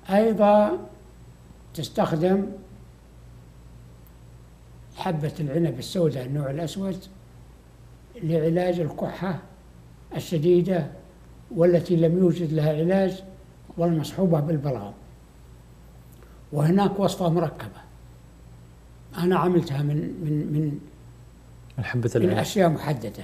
أيضا تستخدم حبة العنب السوداء النوع الأسود لعلاج الكحة الشديدة والتي لم يوجد لها علاج، والمصحوبة بالبلغم. وهناك وصفة مركبة أنا عملتها من حبة من العنب. أشياء محددة: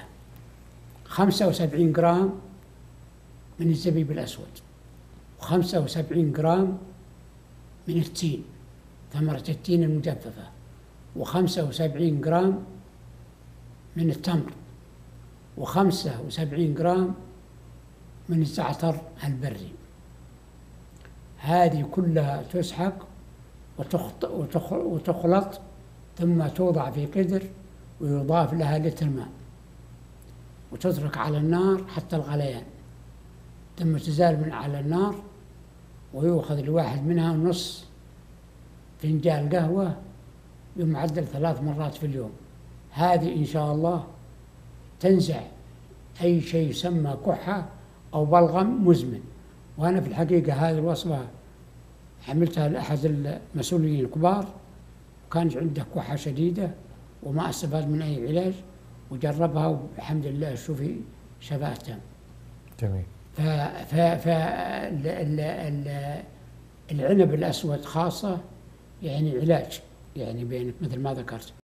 75 جرام من الزبيب الأسود، و75 جرام من التين، ثمرة التين المجففة، و75 جرام من التمر، و75 جرام من الزعتر البري. هذه كلها تسحق وتخلط، ثم توضع في قدر ويضاف لها لتر ماء، وتترك على النار حتى الغليان، ثم تزال من على النار، ويؤخذ الواحد منها نص فنجان قهوة بمعدل 3 مرات في اليوم. هذه إن شاء الله تنزع أي شيء يسمى كحة أو بلغم مزمن. وأنا في الحقيقة هذه الوصفة عملتها لأحد المسؤولين الكبار، وكانت عنده كحة شديدة وما استفاد من أي علاج، وجربها والحمد لله شوفي شفاء تام. جميل. العنب الأسود خاصة يعني علاج، يعني بينك مثل ما ذكرت.